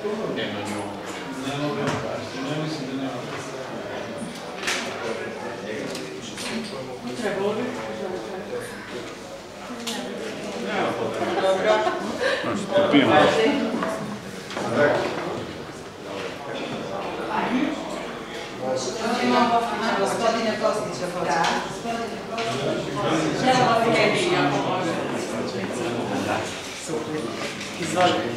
Nema nju. Ne mislim da nema. Trebalo bi? Nema potrebe. Dobro. Znači, pijemo. Imamo gospodine Kostića. Da. Želimo Fredija, ako može. Super. Izvolite.